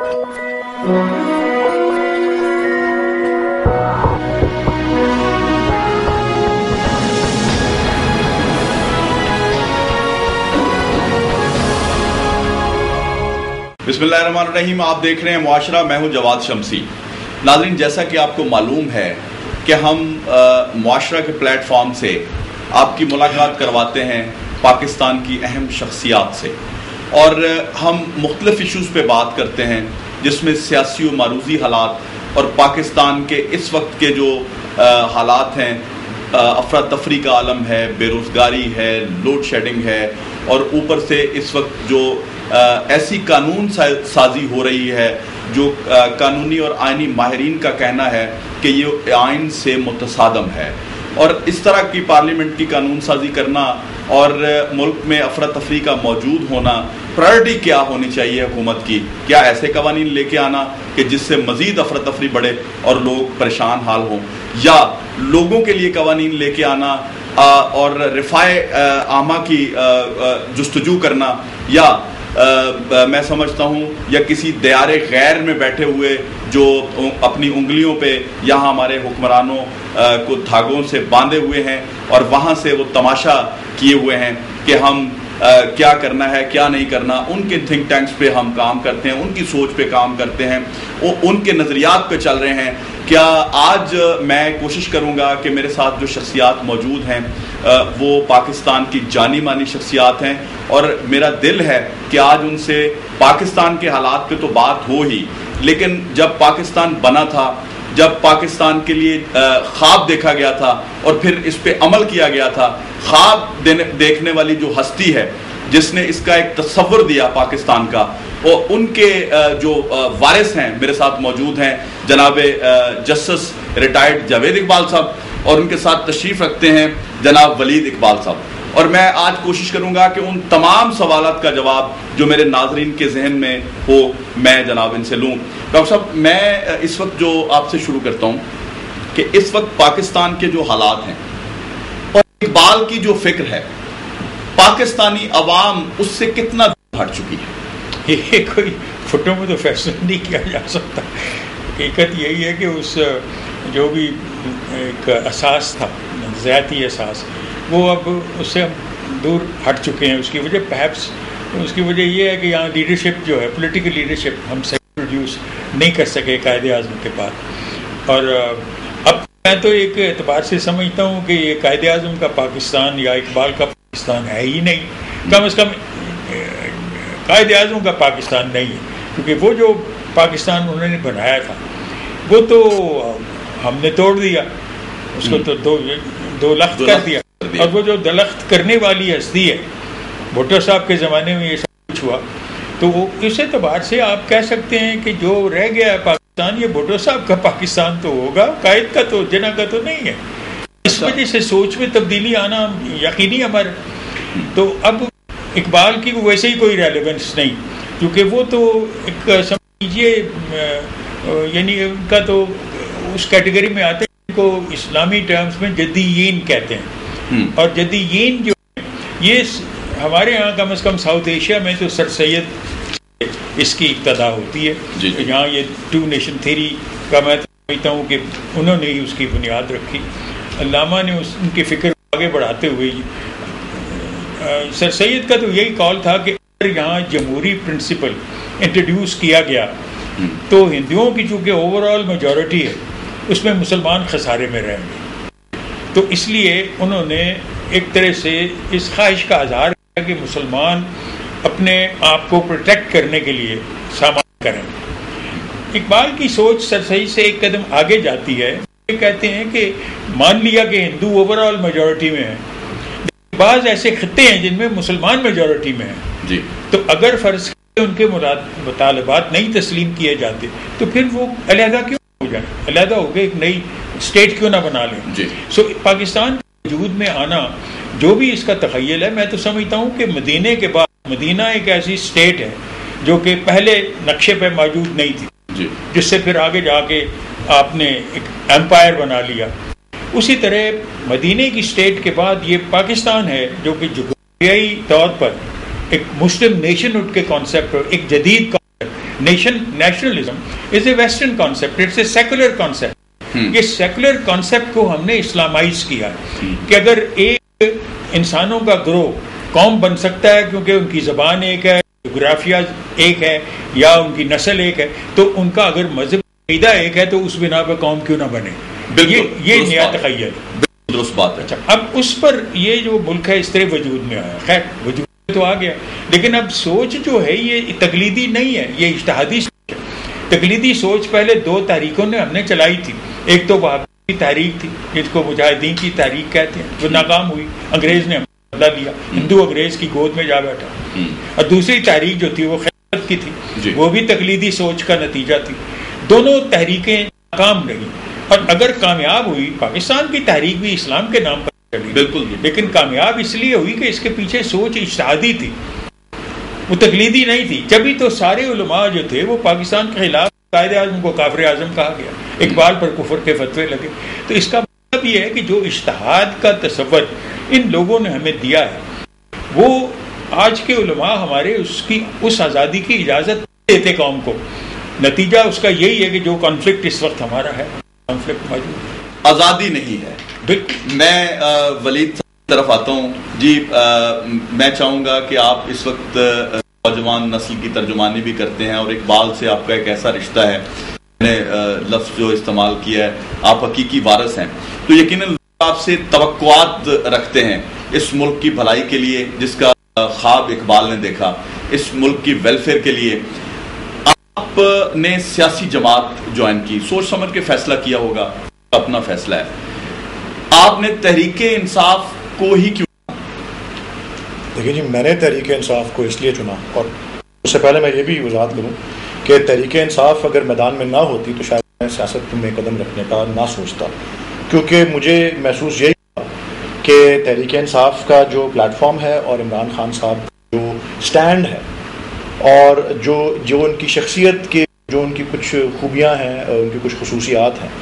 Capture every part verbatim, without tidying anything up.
बिस्मिल्लाहिर्रहमानिर्रहीम। आप देख रहे हैं मुआशरा, मैं हूं जवाद शमसी। नाज़रीन, जैसा कि आपको मालूम है कि हम मुआशरा के प्लेटफॉर्म से आपकी मुलाकात करवाते हैं पाकिस्तान की अहम शख्सियात से, और हम मुख्तलिफ इशूज़ पे बात करते हैं जिसमें सियासी व मारूजी हालात और पाकिस्तान के इस वक्त के जो हालात हैं, अफरा तफरी का आलम है, बेरोज़गारी है, लोड शेडिंग है, और ऊपर से इस वक्त जो आ, ऐसी कानून साजी हो रही है जो आ, कानूनी और आइनी माहिरीन का कहना है कि ये आइन से मुतसादम है। और इस तरह की पार्लियामेंट की कानून साजी करना और मुल्क में अफरा तफरी का मौजूद होना, प्रायोरिटी क्या होनी चाहिए हुकूमत की? क्या ऐसे कवानीन लेके आना कि जिससे मज़ीद अफरा तफरी बढ़े और लोग परेशान हाल हों, या लोगों के लिए कवानीन लेके आना आ, और रिफ़ाए आमा की जुस्तजू करना, या आ, आ, मैं समझता हूँ या किसी दयारे गैर में बैठे हुए जो अपनी उंगलियों पे यहाँ हमारे हुक्मरानों को धागों से बांधे हुए हैं और वहाँ से वो तमाशा किए हुए हैं कि हम आ, क्या करना है क्या नहीं करना, उनके थिंक टैंक्स पे हम काम करते हैं, उनकी सोच पे काम करते हैं, वो उनके नज़रियात पे चल रहे हैं। क्या आज मैं कोशिश करूँगा कि मेरे साथ जो शख्सियात मौजूद हैं वो पाकिस्तान की जानी मानी शख्सियात हैं, और मेरा दिल है कि आज उनसे पाकिस्तान के हालात पे तो बात हो ही, लेकिन जब पाकिस्तान बना था, जब पाकिस्तान के लिए ख्वाब देखा गया था और फिर इस पे अमल किया गया था, ख्वाब देने देखने वाली जो हस्ती है जिसने इसका एक तस्वुर दिया पाकिस्तान का, और उनके जो वारिस हैं मेरे साथ मौजूद हैं जनाब जस्टिस रिटायर्ड जावेद इकबाल साहब, और उनके साथ तशरीफ़ रखते हैं जनाब वलीद इकबाल साहब। और मैं आज कोशिश करूंगा कि उन तमाम सवालात का जवाब जो मेरे नाजरीन के जहन में हो मैं जनाब इनसे लूँ। डॉक्टर साहब, मैं इस वक्त जो आपसे शुरू करता हूँ कि इस वक्त पाकिस्तान के जो हालात हैं और इकबाल की जो फिक्र है, पाकिस्तानी अवाम उससे कितना हट चुकी है? ये कोई फुटों में तो फैसला नहीं किया जा सकता। हकीकत यही है कि उस जो भी एक असास था, ज़ाती असास, वो अब उससे हम दूर हट चुके हैं। उसकी वजह परहैप्स उसकी वजह ये है कि यहाँ लीडरशिप जो है, पॉलिटिकल लीडरशिप हम सही प्रोड्यूस नहीं कर सके कायदे आज़म के बाद। और अब मैं तो एक एतबार से समझता हूँ कि ये कायदे आज़म का पाकिस्तान या इकबाल का पाकिस्तान है ही नहीं, कम अज़ कम कायदे आज़म का पाकिस्तान नहीं है, क्योंकि वो जो पाकिस्तान उन्होंने बनाया था वो तो हमने तोड़ दिया, उसको तो दो दो लख्त कर दिया। और वो जो दलख्त करने वाली हस्ती है, भुट्टो साहब के ज़माने में ये सब कुछ हुआ, तो वो इस एतबार से आप कह सकते हैं कि जो रह गया है पाकिस्तान, ये भुट्टो साहब का पाकिस्तान तो होगा, कायद का तो जना का तो नहीं है। इस वजह से सोच में तब्दीली आना यकीनी अमर। तो अब इकबाल की वैसे ही कोई रेलेवेंस नहीं, क्योंकि वो तो एक समझिए यानी उनका तो उस कैटेगरी में आते हैं को इस्लामी टर्म्स में जदीयीन कहते हैं, और जदीयीन जो ये हमारे यहाँ कम अज़ कम साउथ एशिया में तो सर सैयद इसकी इब्तदा होती है। यहाँ ये टू नेशन थ्योरी का मैं समझता हूँ कि उन्होंने ही उसकी बुनियाद रखी। अल्लामा ने उस उनकी फ़िक्र आगे बढ़ाते हुए सर सैयद का तो यही कॉल था कि अगर यहाँ जमहूरी प्रिंसिपल इंट्रोड्यूस किया गया तो हिंदुओं की चूँकि ओवरऑल मेजॉरिटी है, उसमें मुसलमान खसारे में रहेंगे। तो इसलिए उन्होंने एक तरह से इस ख्वाहिश का इज़हार किया कि मुसलमान अपने आप को प्रोटेक्ट करने के लिए सामान करें। इकबाल की सोच सरसही से एक कदम आगे जाती है। ये कहते हैं कि मान लिया कि हिंदू ओवरऑल मेजॉरिटी में है, बाज़ ऐसे खित्ते हैं जिनमें मुसलमान मेजॉरिटी में है जी, तो अगर फ़र्ज़ उनके मुतालबात नहीं तस्लीम किए जाते तो फिर वो अलहदा क्यों हो जाए, अलहदा हो गए, एक नई स्टेट क्यों ना बना लें जी। सो so, पाकिस्तान के वजूद में आना जो भी इसका तख़य्युल है, मैं तो समझता हूँ कि मदीने के बाद मदीना एक ऐसी स्टेट है जो कि पहले नक्शे पे मौजूद नहीं थी जी, जिससे फिर आगे जाके आपने एक एम्पायर बना लिया। उसी तरह मदीने की स्टेट के बाद ये पाकिस्तान है जो कि जुग़राफ़ियाई तौर पर एक मुस्लिम नेशनहुड के कॉन्सेप्ट पर एक जदीद nation nationalism is a western concept, it's a secular concept. یہ سیکولر کانسیپٹ کو ہم نے اسلامائز کیا کہ اگر ایک انسانوں کا گروہ قوم بن سکتا ہے کیونکہ ان کی زبان ایک ہے, جغرافیہ ایک ہے, یا ان کی نسل ایک ہے, تو ان کا اگر مذہب عقیدہ ایک ہے تو اس بنا پہ قوم کیوں نہ بنے. یہ یہ نیا تخیل درست بات ہے. اب اس پر یہ جو ملک ہے اس طرح وجود میں آیا, خیر وجود تو آ گیا, لیکن اب سوچ جو ہے یہ تقلیدی نہیں ہے, یہ اجتہادی سوچ ہے. تقلیدی سوچ پہلے دو تاریخوں نے ہم نے چلائی تھی. ایک تو وہابی تحریک تھی جس کو مجاہدین کی تحریک کہتے ہیں, وہ ناکام ہوئی, انگریز نے بدلا لیا, ہندو انگریز کی گود میں جا بیٹھا. اور دوسری تحریک جو تھی وہ خیرت کی تھی, وہ بھی تقلیدی سوچ کا نتیجہ تھی. دونوں تحریکیں ناکام رہی, اور اگر کامیاب ہوئی, پاکستان کی تحریک بھی اسلام کے نام پر چلی بالکل, لیکن کامیاب اس لیے ہوئی کہ اس کے پیچھے سوچ اجتہادی تھی, وہ تقلیدی نہیں تھی. جبھی تو سارے علماء جو تھے وہ پاکستان کے خلاف, قائد اعظم کو کافر اعظم کہا گیا, اقبال پر کفر کے فتوے لگے. تو اس کا مطلب یہ ہے کہ جو اجتہاد کا تصور ان لوگوں نے ہمیں دیا ہے, وہ آج کے علماء ہمارے اس کی اس آزادی کی اجازت دیتے قوم کو. نتیجہ اس کا یہی ہے کہ جو کانفلکٹ اس وقت ہمارا ہے, کانفلکٹ موجود ہے, آزادی نہیں ہے. بالکل. میں ولید کی طرف آتا ہوں. جی میں چاہوں گا کہ آپ اس وقت نوجوان نسل کی ترجمانی بھی کرتے ہیں, اور اقبال سے آپ کا ایک ایسا رشتہ ہے, میں نے لفظ جو استعمال کیا ہے, آپ حقیقی وارث ہیں, تو یقیناً آپ سے توقعات رکھتے ہیں اس ملک کی بھلائی کے لیے جس کا خواب اقبال نے دیکھا, اس ملک کی ویلفیئر کے لیے. آپ نے سیاسی جماعت جوائن کی, سوچ سمجھ کے فیصلہ کیا ہوگا, اپنا فیصلہ ہے. آپ نے تحریک انصاف کو ہی کیوں؟ دیکھیے جی, میں نے تحریک انصاف کو اس لیے چنا, اور اس سے پہلے میں یہ بھی وضاحت کروں کہ تحریک انصاف اگر میدان میں نہ ہوتی تو شاید میں سیاست میں قدم رکھنے کا نہ سوچتا, کیونکہ مجھے محسوس یہی تھا کہ تحریک انصاف کا جو پلیٹ فارم ہے اور عمران خان صاحب جو سٹینڈ ہے, اور جو جو ان کی شخصیت کے جو ان کی کچھ خوبیاں ہیں, ان کی کچھ خصوصیات ہیں,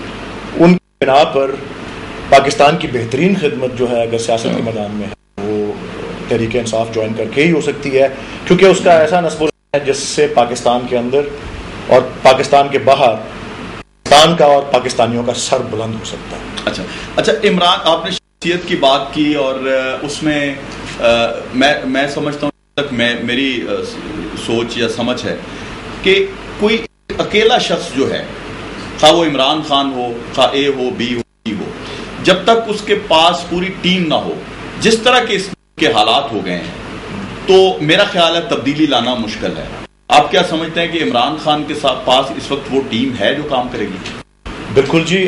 ان کی بنا پر پاکستان کی بہترین خدمت جو ہے اگر سیاست کے میدان میں ہے وہ تحریک انصاف جوائن کر کے ہی ہو سکتی ہے, کیونکہ اس کا ایسا نسب ہے جس سے پاکستان کے اندر اور پاکستان کے باہر پاکستان کا اور پاکستانیوں کا سر بلند ہو سکتا ہے. اچھا اچھا عمران, آپ نے شخصیت کی بات کی, اور اس میں میں میں سمجھتا ہوں تک میں میری سوچ یا سمجھ ہے کہ کوئی اکیلا شخص جو ہے, خواہ وہ عمران خان ہو, خواہ اے ہو, بی ہو, سی ہو, جب تک اس کے پاس پوری ٹیم نہ ہو, جس طرح کے اس کے حالات ہو گئے ہیں, تو میرا خیال ہے تبدیلی لانا مشکل ہے. آپ کیا سمجھتے ہیں کہ عمران خان کے ساتھ پاس اس وقت وہ ٹیم ہے جو کام کرے گی؟ بالکل جی,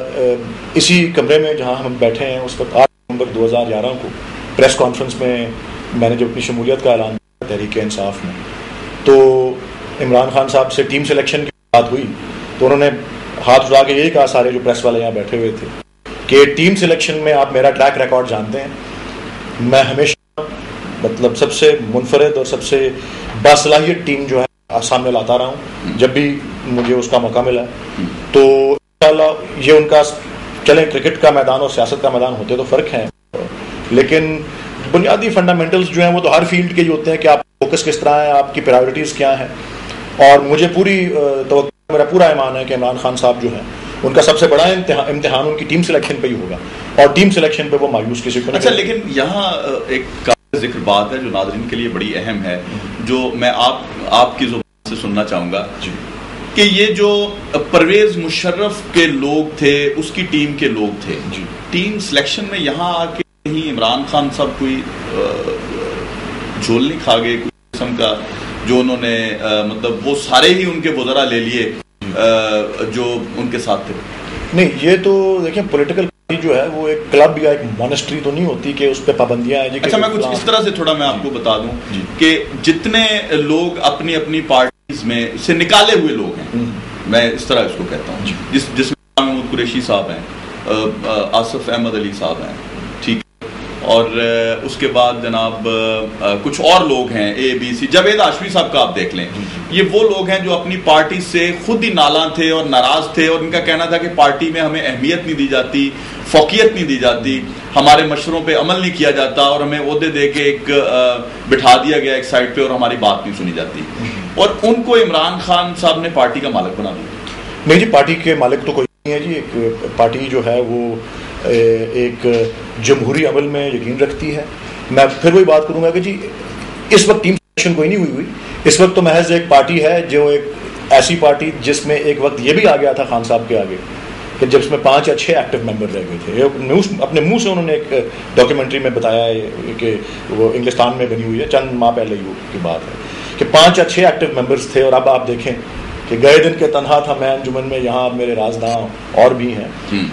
اسی کمرے میں جہاں ہم بیٹھے ہیں اس وقت آٹھ نومبر دو ہزار گیارہ کو پریس کانفرنس میں میں نے جب اپنی شمولیت کا اعلان کیا تحریک انصاف میں, تو عمران خان صاحب سے ٹیم سلیکشن کی بات ہوئی تو انہوں نے ہاتھ اٹھا کے یہی کہا, سارے جو پریس والے یہاں بیٹھے ہوئے تھے, کہ ٹیم سلیکشن میں آپ میرا ٹریک ریکارڈ جانتے ہیں, میں ہمیشہ مطلب سب سے منفرد اور سب سے باصلاحیت ٹیم جو ہے سامنے لاتا رہا ہوں جب بھی مجھے اس کا موقع ملا. تو انشاءاللہ یہ ان کا, چلیں کرکٹ کا میدان اور سیاست کا میدان ہوتے تو فرق ہیں, لیکن بنیادی فنڈامنٹلز جو ہیں وہ تو ہر فیلڈ کے ہی ہوتے ہیں کہ آپ فوکس کس طرح ہے, آپ کی پرائیورٹیز کیا ہیں. اور مجھے پوری توقع, میرا پورا ایمان ہے کہ عمران خان صاحب جو ہیں ان کا سب سے بڑا امتحان امتحان ان کی ٹیم سلیکشن پہ ہی ہوگا, اور ٹیم سلیکشن پہ وہ مایوس کسی کو نہیں. اچھا, لیکن یہاں ایک ذکر بات ہے جو ناظرین کے لیے بڑی اہم ہے, جو میں آپ آپ کی زبان سے سننا چاہوں گا, کہ یہ جو پرویز مشرف کے لوگ تھے, اس کی ٹیم کے لوگ تھے, ٹیم سلیکشن میں یہاں آ کے کہیں عمران خان صاحب کوئی جھول نہیں کھا گئے کوئی قسم کا, جو انہوں نے مطلب وہ سارے ہی ان کے وزراء لے لیے جو ان کے ساتھ تھے؟ نہیں, یہ تو دیکھیں پولیٹیکل جو ہے وہ ایک کلب یا ایک مونسٹری تو نہیں ہوتی کہ اس پہ پابندیاں ہیں. اچھا, میں کچھ اس طرح سے تھوڑا میں آپ کو بتا دوں کہ جتنے لوگ اپنی اپنی پارٹیز میں سے نکالے ہوئے لوگ ہیں, میں اس طرح اس کو کہتا ہوں, جس جس میں محمود قریشی صاحب ہیں, آصف احمد علی صاحب ہیں, ٹھیک, اور اس کے بعد جناب کچھ اور لوگ ہیں, A B C, Javed Hashmi صاحب کا آپ دیکھ لیں, یہ وہ لوگ ہیں جو اپنی پارٹی سے خود ہی نالاں تھے اور ناراض تھے, اور ان کا کہنا تھا کہ پارٹی میں ہمیں اہمیت نہیں دی جاتی, فوقیت نہیں دی جاتی, ہمارے مشوروں پہ عمل نہیں کیا جاتا, اور ہمیں عہدے دے کے ایک بٹھا دیا گیا ایک سائڈ پہ, اور ہماری بات نہیں سنی جاتی. اور ان کو عمران خان صاحب نے پارٹی کا مالک بنا دیا. نہیں جی, پارٹی کے مالک تو کوئی نہیں ہے جی. ایک پارٹی جو ہے وہ ایک جمہوری عمل میں یقین رکھتی ہے. میں پھر وہی بات کروں گا کہ جی اس وقت ٹیم سلیکشن کوئی نہیں ہوئی ہوئی, اس وقت تو محض ایک پارٹی ہے جو ایک ایسی پارٹی جس میں ایک وقت یہ بھی آ گیا تھا خان صاحب کے آگے کہ جب اس میں پانچ یا چھ ایکٹیو ممبر رہ گئے تھے. اپنے منہ سے انہوں نے ایک ڈاکیومنٹری میں بتایا ہے کہ وہ انگلستان میں بنی ہوئی ہے, چند ماہ پہلے ہی کی بات ہے, کہ پانچ یا چھ ایکٹیو ممبرس تھے. اور اب آپ دیکھیں کہ گئے دن کے تنہا تھا میں انجمن میں, یہاں میرے رازداں اور بھی ہیں.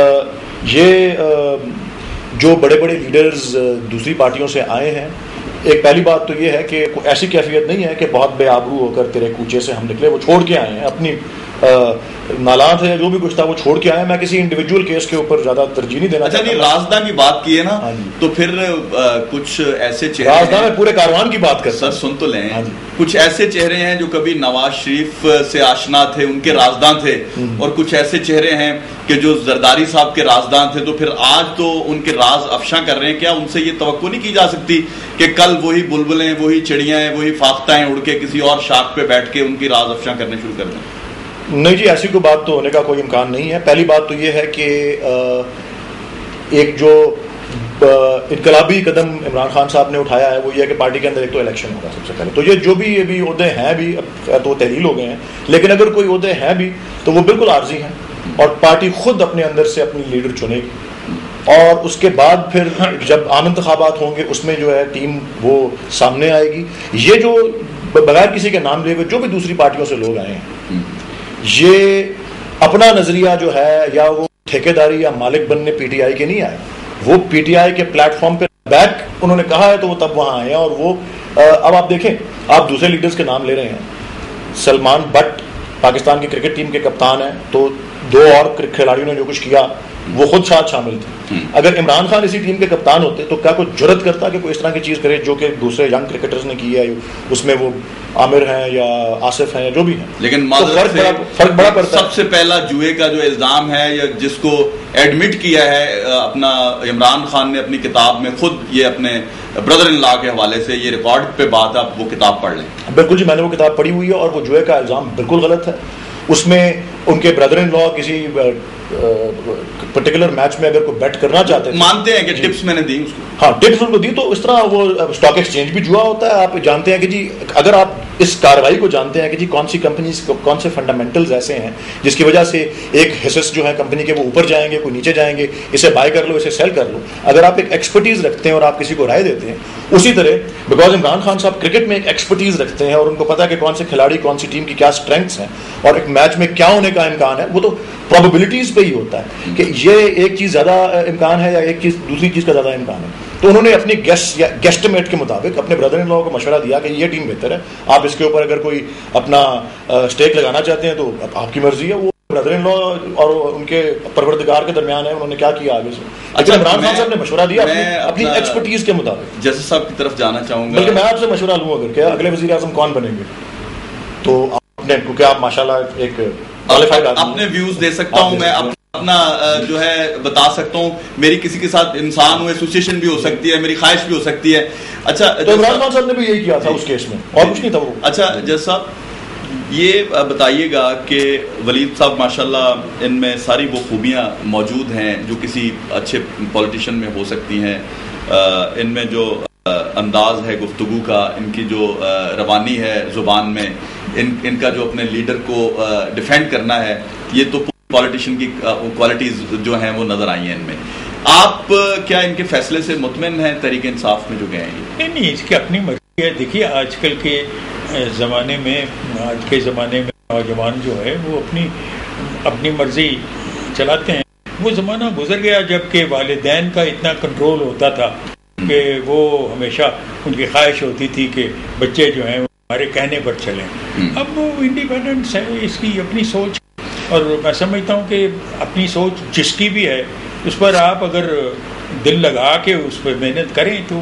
یہ جو بڑے بڑے لیڈرز دوسری پارٹیوں سے آئے ہیں, ایک پہلی بات تو یہ ہے کہ ایسی کیفیت نہیں ہے کہ بہت بے آبرو ہو کر تیرے کوچے سے ہم نکلے. وہ چھوڑ کے آئے ہیں اپنی نالان تھے, جو بھی کچھ تھا وہ چھوڑ کے آئے. میں کسی انڈیویجول کیس کے اوپر زیادہ ترجیح نہیں دینا. اچھا نہیں, رازداں کی بات کی ہے نا, تو پھر کچھ ایسے چہرے, رازداں میں پورے کاروان کی بات کر سر سن تو لیں, کچھ ایسے چہرے ہیں جو کبھی نواز شریف سے آشنا تھے, ان کے رازداں تھے, اور کچھ ایسے چہرے ہیں کہ جو زرداری صاحب کے رازداں تھے, تو پھر آج تو ان کے راز افشاں کر رہے ہیں. کیا ان سے یہ توقع نہیں کی جا سکتی کہ کل وہی بلبلیں, وہی چڑیاں, وہی فاختہ اڑ کے کسی اور شاخ پہ بیٹھ کے ان کی راز افشاں کرنے شروع کر دیں؟ نہیں جی, ایسی کوئی بات تو ہونے کا کوئی امکان نہیں ہے. پہلی بات تو یہ ہے کہ ایک جو انقلابی قدم عمران خان صاحب نے اٹھایا ہے وہ یہ ہے کہ پارٹی کے اندر ایک تو الیکشن ہوگا سب سے پہلے. تو یہ جو بھی یہ بھی عہدے ہیں بھی, اب تو تحلیل ہو گئے ہیں, لیکن اگر کوئی عہدے ہیں بھی تو وہ بالکل عارضی ہیں, اور پارٹی خود اپنے اندر سے اپنی لیڈر چنے گی. اور اس کے بعد پھر جب عام انتخابات ہوں گے اس میں جو ہے ٹیم وہ سامنے آئے گی. یہ جو بغیر کسی کے نام لیے ہوئے جو بھی دوسری پارٹیوں سے لوگ آئے ہیں, یہ اپنا نظریہ جو ہے یا وہ ٹھیکیداری یا مالک بننے پی ٹی آئی کے نہیں آئے. وہ پی ٹی آئی کے پلیٹ فارم پہ بیک انہوں نے کہا ہے تو وہ تب وہاں آئے ہیں. اور وہ اب آپ دیکھیں, آپ دوسرے لیڈرز کے نام لے رہے ہیں. سلمان بٹ پاکستان کی کرکٹ ٹیم کے کپتان ہیں, تو دو اور کھلاڑیوں نے جو کچھ کیا وہ خود ساتھ شامل تھے. اگر عمران خان اسی ٹیم کے کپتان ہوتے تو کیا کوئی جرت کرتا کہ کوئی اس طرح کی چیز کرے جو کہ دوسرے ینگ کرکٹرز نے کی ہے, اس میں وہ عامر ہیں یا آصف ہیں یا جو بھی ہیں. لیکن فرق بڑا, فرق بڑا پڑتا ہے. سب سے پہلا جوئے کا جو الزام ہے یا جس کو ایڈمٹ کیا ہے اپنا عمران خان نے اپنی کتاب میں خود, یہ اپنے بردر ان لا کے حوالے سے یہ ریکارڈ پہ بات, آپ وہ کتاب پڑھ لیں. بالکل جی, میں نے وہ کتاب پڑھی ہوئی ہے, اور وہ جوئے کا الزام بالکل غلط ہے. اس میں ان کے بردر ان لا کسی پرٹیکولر میچ میں اگر کوئی بیٹ کرنا چاہتے ہیں, مانتے ہیں کہ ٹپس میں نے دی اس کو, ہاں ٹپس ان کو دی, تو اس طرح وہ اسٹاک ایکسچینج بھی جوا ہوتا ہے. آپ جانتے ہیں کہ جی اگر آپ اس کارروائی کو جانتے ہیں کہ جی کون سی کمپنیز کون سے فنڈامنٹلز ایسے ہیں جس کی وجہ سے ایک حصص جو ہے کمپنی کے وہ اوپر جائیں گے, کوئی نیچے جائیں گے, اسے بائی کر لو, اسے سیل کر لو. اگر آپ ایک ایکسپرٹیز رکھتے ہیں اور آپ کسی کو رائے دیتے ہیں, اسی طرح بیکاز عمران خان صاحب کرکٹ میں ایک ایکسپرٹیز رکھتے ہیں اور ان کو پتا ہے کہ کون سے کھلاڑی کون سی ٹیم کی کیا اسٹرینگس ہیں اور ایک میچ میں کیا ہونے کا امکان ہے, وہ تو پروبیبلٹیز پہ ہی ہوتا ہے کہ یہ ایک چیز زیادہ امکان ہے یا ایک چیز دوسری چیز کا زیادہ امکان ہے. تو انہوں نے اپنی گیس یا گیسٹیمیٹ کے مطابق اپنے بردر ان لا کو مشورہ دیا کہ یہ ٹیم بہتر ہے, آپ اس کے اوپر اگر کوئی اپنا اسٹیک لگانا چاہتے ہیں تو آپ کی مرضی ہے. وہ بردر ان لا اور ان کے پروردگار کے درمیان ہے, انہوں نے کیا کیا آگے سے. اچھا, عمران خان صاحب نے مشورہ دیا اپنی ایکسپرٹیز کے مطابق. جیسے صاحب کی طرف جانا چاہوں گا, بلکہ میں آپ سے مشورہ لوں اگر کہ اگلے وزیر اعظم کون بنیں گے, تو آپ نے, کیونکہ آپ ماشاءاللہ ایک اپنے ویوز دے سکتا ہوں, میں اپنا جو ہے بتا سکتا ہوں, میری کسی کے ساتھ انسان ہوں ایسوسیشن بھی ہو سکتی ہے, میری خواہش بھی ہو سکتی ہے. اچھا, تو عمران خان صاحب نے بھی یہی کیا تھا اس کیس میں, اور کچھ نہیں تھا وہ. اچھا جج صاحب, یہ بتائیے گا کہ ولید صاحب ماشاءاللہ ان میں ساری وہ خوبیاں موجود ہیں جو کسی اچھے پولیٹیشین میں ہو سکتی ہیں. ان میں جو انداز ہے گفتگو کا, ان کی جو روانی ہے زبان میں, ان ان کا جو اپنے لیڈر کو ڈیفینڈ کرنا ہے, یہ تو پولیٹیشین کی کوالٹیز جو ہیں وہ نظر آئی ہیں ان میں. آپ کیا ان کے فیصلے سے مطمئن ہیں تحریک انصاف میں جو گئے ہیں؟ نہیں نہیں, اس کی اپنی مرضی ہے. دیکھیے آج کل کے زمانے میں, آج کے زمانے میں نوجوان جو ہے وہ اپنی اپنی مرضی چلاتے ہیں. وہ زمانہ گزر گیا جب کہ والدین کا اتنا کنٹرول ہوتا تھا کہ وہ ہمیشہ ان کی خواہش ہوتی تھی کہ بچے جو ہیں ہمارے کہنے پر چلیں. اب وہ انڈیپینڈنس ہے, اس کی اپنی سوچ, اور میں سمجھتا ہوں کہ اپنی سوچ جس کی بھی ہے اس پر آپ اگر دل لگا کے اس پہ محنت کریں تو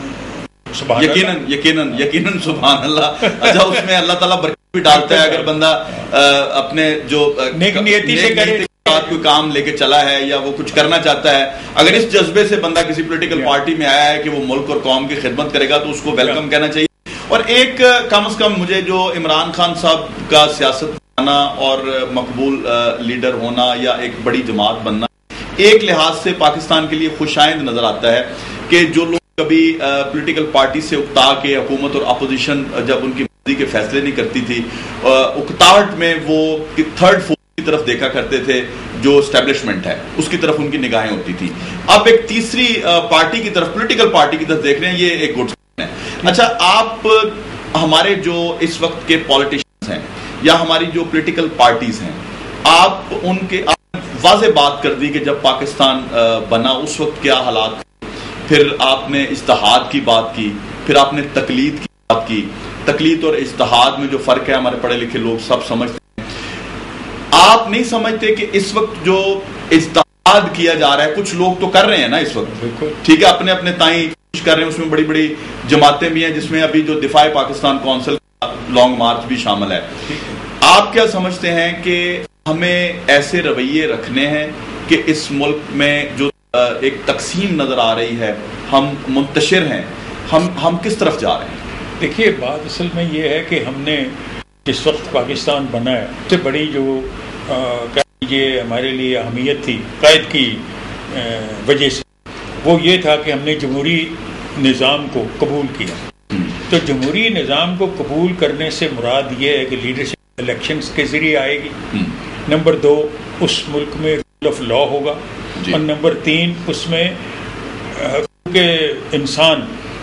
یقیناً یقیناً یقیناً سبحان اللہ. اچھا, اس میں اللہ تعالیٰ برکت بھی ڈالتا ہے اگر بندہ اپنے جو نیک نیتی سے کرے, کوئی کام لے کے چلا ہے یا وہ کچھ کرنا چاہتا ہے, اگر اس جذبے سے بندہ کسی پولیٹیکل پارٹی میں آیا ہے کہ وہ ملک اور قوم کی خدمت کرے گا تو اس کو ویلکم کہنا چاہیے. اور ایک کم از کم مجھے جو عمران خان صاحب کا سیاست آنا اور مقبول لیڈر ہونا یا ایک بڑی جماعت بننا ایک لحاظ سے پاکستان کے لیے خوشائند نظر آتا ہے کہ جو لوگ کبھی پولیٹیکل پارٹی سے اکتا کے حکومت اور اپوزیشن جب ان کی مرضی کے فیصلے نہیں کرتی تھی اکتاہٹ میں وہ تھرڈ فورتھ کی طرف دیکھا کرتے تھے جو اسٹیبلشمنٹ ہے اس کی طرف ان کی نگاہیں ہوتی تھی. اب ایک تیسری پارٹی کی طرف پولیٹیکل پارٹی کی طرف دیکھ رہے ہیں, یہ ایک گڈ ہے. اچھا آپ ہمارے جو اس وقت کے پالیٹیشنز ہیں یا ہماری جو پولیٹیکل پارٹیز ہیں آپ ان کے واضح بات کر دی کہ جب پاکستان بنا اس وقت کیا حالات, پھر آپ نے اجتہاد کی بات کی, پھر آپ نے تقلید کی بات کی. تقلید اور اجتہاد میں جو فرق ہے ہمارے پڑھے لکھے لوگ سب سمجھتے ہیں. آپ نہیں سمجھتے کہ اس وقت جو اجتہاد کیا جا رہا ہے کچھ لوگ تو کر رہے ہیں نا اس وقت, ٹھیک ہے, اپنے اپنے تائیں کوشش کر رہے ہیں, اس میں بڑی بڑی جماعتیں بھی ہیں جس میں ابھی جو دفاع پاکستان کونسل کا لانگ مارچ بھی شامل ہے. آپ کیا سمجھتے ہیں کہ ہمیں ایسے رویے رکھنے ہیں کہ اس ملک میں جو ایک تقسیم نظر آ رہی ہے, ہم منتشر ہیں, ہم ہم کس طرف جا رہے ہیں؟ دیکھیے بات اصل میں یہ ہے کہ ہم نے جس وقت پاکستان بنا ہے سب سے بڑی جو یہ ہمارے لیے اہمیت تھی قائد کی وجہ سے وہ یہ تھا کہ ہم نے جمہوری نظام کو قبول کیا. تو جمہوری نظام کو قبول کرنے سے مراد یہ ہے کہ لیڈرشپ الیکشنز کے ذریعے آئے گی, نمبر دو اس ملک میں رول آف لا ہوگا, اور نمبر تین اس میں حقوق انسان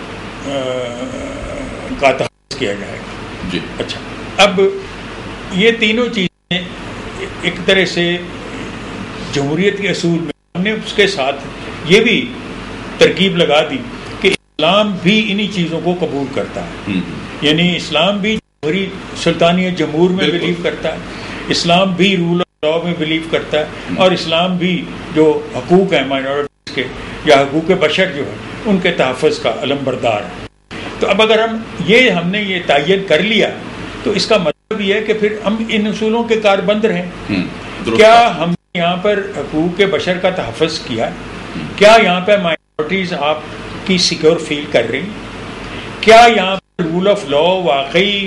کا تحفظ کیا جائے گا. جی اچھا, اب یہ تینوں چیزیں ایک طرح سے جمہوریت کے اصول میں ہم نے اس کے ساتھ یہ بھی ترکیب لگا دی کہ اسلام بھی انہی چیزوں کو قبول کرتا ہے. یعنی اسلام بھی جمہوری سلطانی جمہور میں بلیو کرتا ہے, اسلام بھی رول آف لا میں بلیو کرتا ہے, اور اسلام بھی جو حقوق ہیں مائنورٹیز کے یا حقوق بشر جو ہے ان کے تحفظ کا علم بردار ہے. تو اب اگر ہم یہ ہم نے یہ تعین کر لیا تو اس کا مطلب یہ ہے کہ پھر ہم ان اصولوں کے کاربند ہیں. کیا ہم نے یہاں پر حقوق بشر کا تحفظ کیا ہے؟ کیا یہاں پہ مائنورٹیز آپ کی سیکیور فیل کر رہی؟ کیا یہاں پر رول آف لا واقعی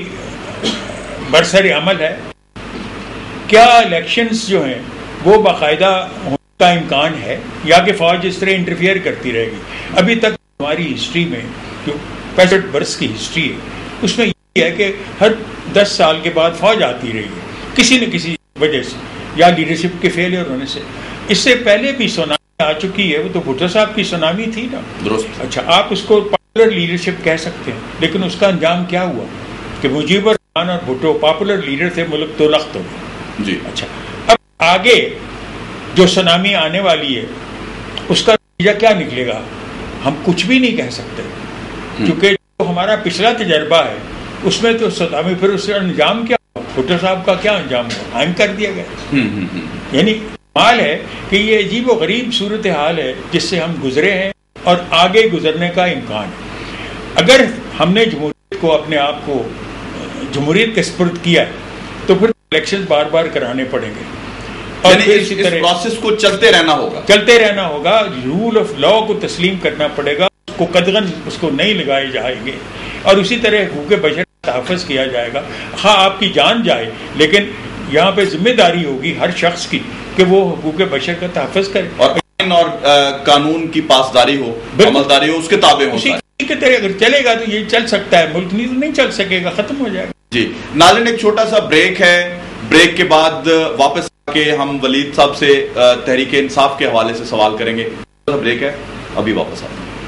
برسر عمل ہے؟ کیا الیکشنز جو ہیں وہ باقاعدہ ہونے کا امکان ہے یا کہ فوج اس طرح انٹرفیئر کرتی رہے گی؟ ابھی تک ہماری ہسٹری میں جو پینسٹھ برس کی ہسٹری ہے اس میں یہ ہے کہ ہر دس سال کے بعد فوج آتی رہی ہے کسی نہ کسی وجہ سے, یا لیڈرشپ کے فیلئر ہونے سے. اس سے پہلے بھی سونامی آ چکی ہے, وہ تو بھٹو صاحب کی سونامی تھی نا. درست. اچھا, آپ اس کو پاپولر لیڈرشپ کہہ سکتے ہیں, لیکن اس کا انجام کیا ہوا کہ مجیب الرحمان اور بھٹو پاپولر لیڈر تھے, ملک تو لخت ہو گیا. جی اچھا, اب آگے جو سونامی آنے والی ہے اس کا نتیجہ کیا نکلے گا ہم کچھ بھی نہیں کہہ سکتے, کیونکہ جو ہمارا پچھلا تجربہ ہے اس میں تو سونامی, پھر اس کا انجام کیا ہوا, بھٹو صاحب کا کیا انجام ہوا, قائم کر دیا گیا. یعنی حال ہے کہ یہ عجیب و غریب صورتحال ہے جس سے ہم گزرے ہیں اور آگے گزرنے کا امکان ہے. اگر ہم نے جمہوریت کو اپنے آپ کو جمہوریت کے سپرد کیا ہے تو پھر الیکشن بار بار کرانے پڑیں گے, اور یعنی اس پروسیس کو چلتے رہنا ہوگا چلتے رہنا ہوگا رول آف لا کو تسلیم کرنا پڑے گا, اس کو قدغن اس کو نہیں لگائے جائیں گے, اور اسی طرح حقوق بشر کا تحفظ کیا جائے گا. ہاں آپ کی جان جائے, لیکن یہاں پہ ذمہ داری ہوگی ہر شخص کی کہ وہ حقوق بشر کا تحفظ کرے, اور اور قانون کی پاسداری ہو, عملداری ہو, اس کے تابع ہو. اسی کے طرح اگر چلے گا تو یہ چل سکتا ہے, ملک نہیں نہیں چل سکے گا, ختم ہو جائے گا. جی ناظرین, ایک چھوٹا سا بریک ہے, بریک کے بعد واپس آ کے ہم ولید صاحب سے تحریک انصاف کے حوالے سے سوال کریں گے. بریک ہے, ابھی واپس آتے ہیں.